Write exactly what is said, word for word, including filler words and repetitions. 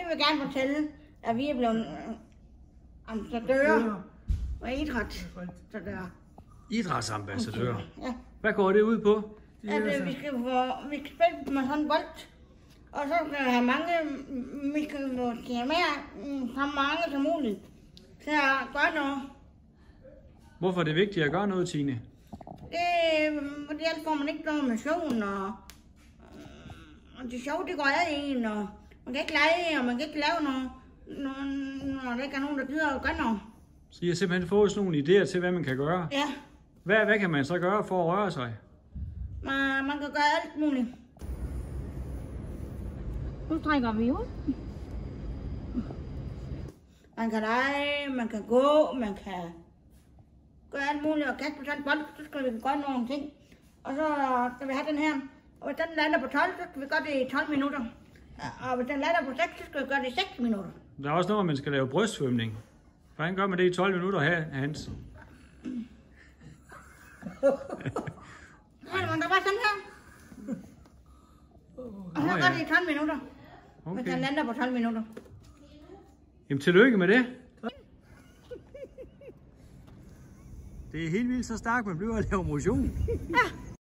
vil gerne fortælle, at vi er blevet ambassadører og idræt. Så der. Idrætsambassadører? Ja. Hvad går det ud på? At øh, vi skal få, vi skal spille med håndbold, og så skal vi have mange, vi skal have mere, så mange som muligt til at gøre noget. Hvorfor er det vigtigt at gøre noget, Tine? Det, fordi ellers får man ikke noget motion, og, og det sjove, det går af en, og man kan ikke lege, og man kan ikke lave noget, når der ikke er nogen, der gider at gøre noget. Så I har simpelthen fået sådan nogle idéer til, hvad man kan gøre? Ja. Hvad, hvad kan man så gøre for at røre sig? Man, man kan gøre alt muligt. Nu trækker vi ud. Man kan lege, man kan gå, man kan gøre alt muligt, og kaste på sådan en bold, så skal vi gøre nogle ting. Og så skal vi have den her, og hvis den lander på tolv, så skal vi gøre det i tolv minutter. Og hvis den lander på seks, så skal vi gøre det i seks minutter. Der er også noget, man skal lave brystsvømning. Hvordan gør man det i tolv minutter her, Hans? Nej, men der var sådan her. Og så gør det i tolv minutter. Okay. Hvis den lander på tolv minutter. Jamen, tillykke med det. Det er helt vildt så stærkt, man bliver at lave motion. Ja.